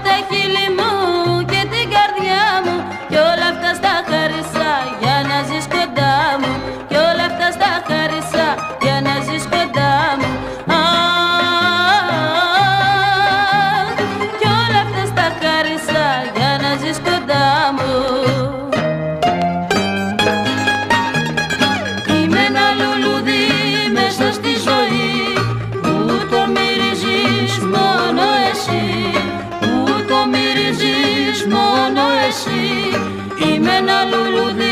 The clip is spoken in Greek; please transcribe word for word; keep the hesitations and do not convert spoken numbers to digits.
τα χείλη μου και την καρδιά μου κι όλα αυτά στα χαρίσα για να ζεις κοντά μου, κι όλα αυτά στα χαρίσα για να ζεις κοντά μου. Α, κι όλα αυτά στα χαρίσα για να ζεις κοντά μου. Είμαι ένα λουλούδι μέσα στη ζωή που το μυρίζεις μόνο εσύ, που το μυρίζεις μόνο εσύ. Είμαι ένα λουλούδι